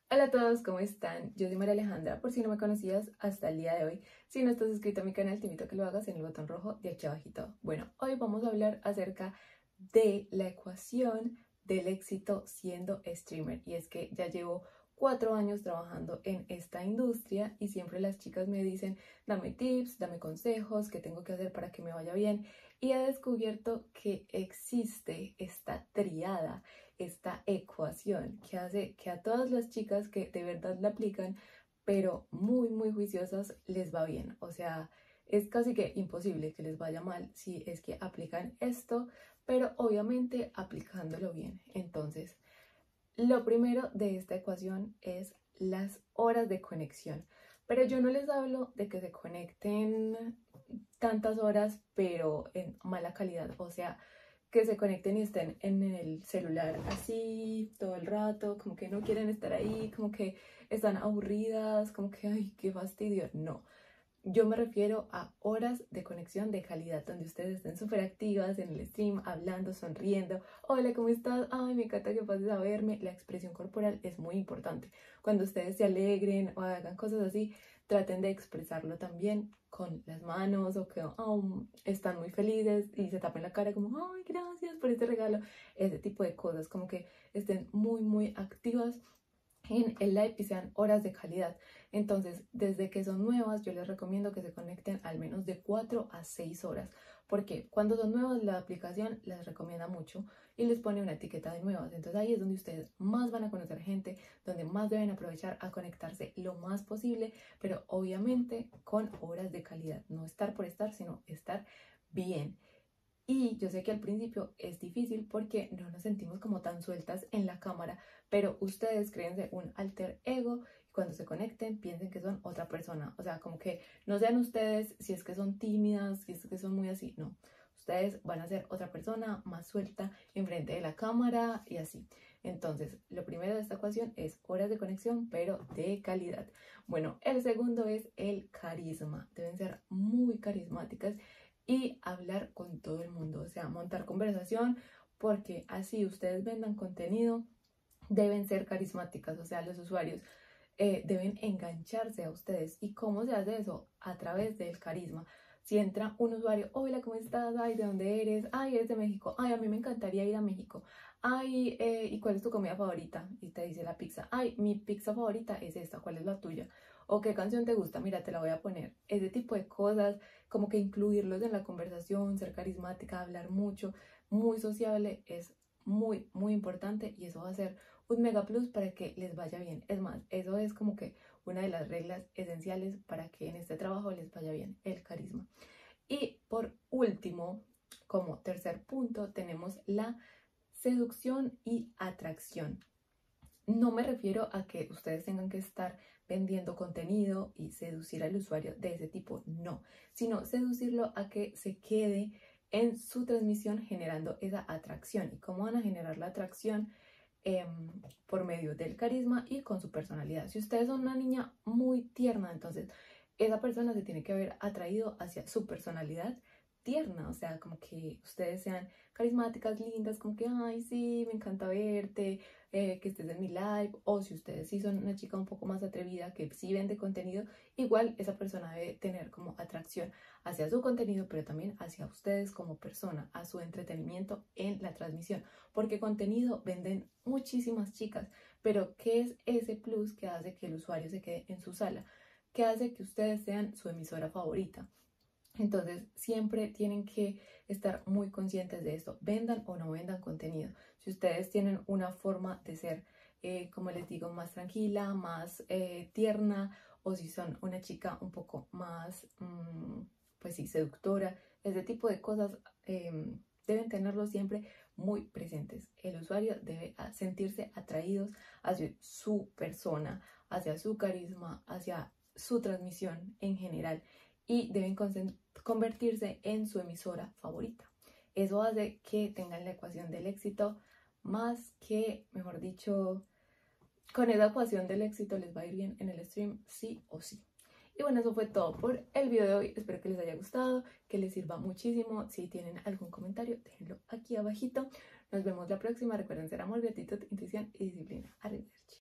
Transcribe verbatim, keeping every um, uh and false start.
Hola a todos, ¿cómo están? Yo soy María Alejandra, por si no me conocías hasta el día de hoy. Si no estás suscrito a mi canal, te invito a que lo hagas en el botón rojo de aquí abajito. Bueno, hoy vamos a hablar acerca de la ecuación del éxito siendo streamer. Y es que ya llevo cuatro años trabajando en esta industria y siempre las chicas me dicen, dame tips, dame consejos, qué tengo que hacer para que me vaya bien. Y he descubierto que existe esta triada, esta ecuación que hace que a todas las chicas que de verdad la aplican, pero muy, muy juiciosas, les va bien. O sea, es casi que imposible que les vaya mal si es que aplican esto, pero obviamente aplicándolo bien. Entonces, lo primero de esta ecuación es las horas de conexión. Pero yo no les hablo de que se conecten tantas horas, pero en mala calidad. O sea, que se conecten y estén en el celular así todo el rato, como que no quieren estar ahí, como que están aburridas, como que, ay, qué fastidio. No, yo me refiero a horas de conexión de calidad, donde ustedes estén súper activas en el stream, hablando, sonriendo. Hola, ¿cómo estás? Ay, me encanta que pases a verme. La expresión corporal es muy importante. Cuando ustedes se alegren o hagan cosas así, traten de expresarlo también con las manos o que oh, están muy felices y se tapen la cara como, ay, gracias por este regalo. Ese tipo de cosas, como que estén muy, muy activas en el live y sean horas de calidad. Entonces, desde que son nuevas, yo les recomiendo que se conecten al menos de cuatro a seis horas, porque cuando son nuevas, la aplicación les recomienda mucho y les pone una etiqueta de nuevas. Entonces, ahí es donde ustedes más van a conocer gente, donde más deben aprovechar a conectarse lo más posible, pero obviamente con horas de calidad. No estar por estar, sino estar bien. Y yo sé que al principio es difícil porque no nos sentimos como tan sueltas en la cámara, pero ustedes créense un alter ego y cuando se conecten piensen que son otra persona. O sea, como que no sean ustedes si es que son tímidas, si es que son muy así, no. Ustedes van a ser otra persona más suelta enfrente de la cámara y así. Entonces, lo primero de esta ecuación es horas de conexión, pero de calidad. Bueno, el segundo es el carisma. Deben ser muy carismáticas y hablar con todo el mundo, o sea, montar conversación, porque así ustedes vendan contenido, deben ser carismáticas, o sea, los usuarios eh, deben engancharse a ustedes. ¿Y cómo se hace eso? A través del carisma. Si entra un usuario, hola, ¿cómo estás? Ay, ¿de dónde eres? Ay, eres de México. Ay, a mí me encantaría ir a México. Ay, eh, ¿y cuál es tu comida favorita? Y te dice la pizza. Ay, mi pizza favorita es esta, ¿cuál es la tuya? O qué canción te gusta, mira, te la voy a poner. Ese tipo de cosas, como que incluirlos en la conversación, ser carismática, hablar mucho, muy sociable, es muy, muy importante y eso va a ser un mega plus para que les vaya bien. Es más, eso es como que una de las reglas esenciales para que en este trabajo les vaya bien, el carisma. Y por último, como tercer punto, tenemos la seducción y atracción. No me refiero a que ustedes tengan que estar vendiendo contenido y seducir al usuario de ese tipo, no, sino seducirlo a que se quede en su transmisión generando esa atracción. ¿Y cómo van a generar la atracción? Eh, por medio del carisma y con su personalidad. Si ustedes son una niña muy tierna, entonces esa persona se tiene que haber atraído hacia su personalidad tierna, o sea, como que ustedes sean carismáticas, lindas, como que, ay, sí, me encanta verte, eh, que estés en mi live, o si ustedes sí son una chica un poco más atrevida, que sí vende contenido, igual esa persona debe tener como atracción hacia su contenido, pero también hacia ustedes como persona, a su entretenimiento en la transmisión, porque contenido venden muchísimas chicas, pero ¿qué es ese plus que hace que el usuario se quede en su sala? ¿Qué hace que ustedes sean su emisora favorita? Entonces, siempre tienen que estar muy conscientes de esto, vendan o no vendan contenido. Si ustedes tienen una forma de ser, eh, como les digo, más tranquila, más eh, tierna, o si son una chica un poco más, mmm, pues sí, seductora, ese tipo de cosas eh, deben tenerlo siempre muy presentes. El usuario debe sentirse atraídos hacia su persona, hacia su carisma, hacia su transmisión en general y deben convertirse en su emisora favorita. Eso hace que tengan la ecuación del éxito más que, mejor dicho, con esa ecuación del éxito les va a ir bien en el stream sí o sí. Y bueno, eso fue todo por el video de hoy. Espero que les haya gustado, que les sirva muchísimo. Si tienen algún comentario, déjenlo aquí abajito. Nos vemos la próxima. Recuerden ser amor, gratitud, intuición y disciplina. Arrivederci.